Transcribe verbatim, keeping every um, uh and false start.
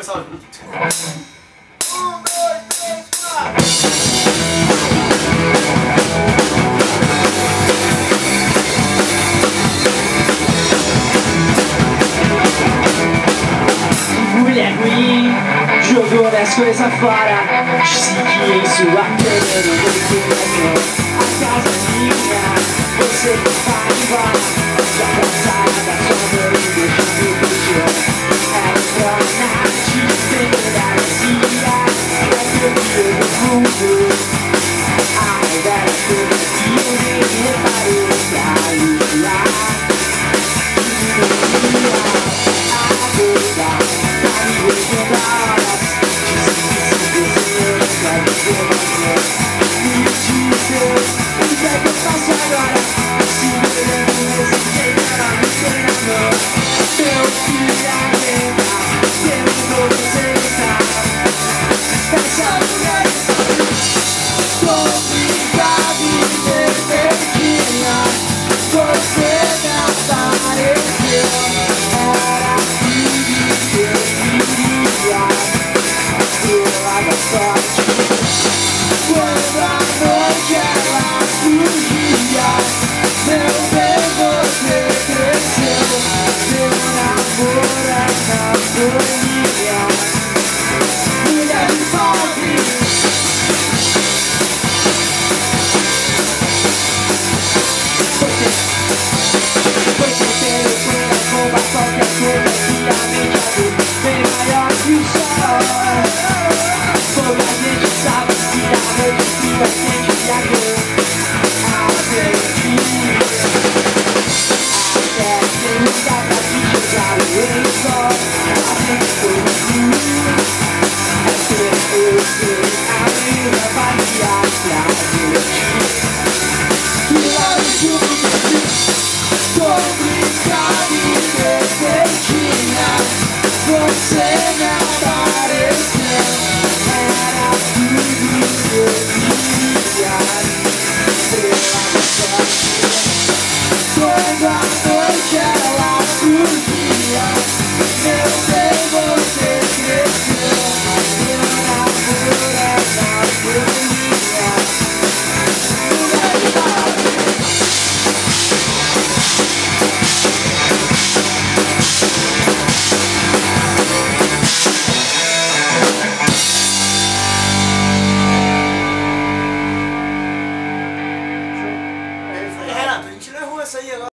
começar junto. Um, dois, três, quatro. Mulher ruim, jogou as coisas fora. Disse que em sua cama não tem coração. A casa é minha, você que vai embora. Sua abraçada, sua mãe me deixando no chão. Ela entrou na noite sem mudar a cia. É que eu vi no fundo. Ai, era tudo que eu nem reparei pra iluminar. Você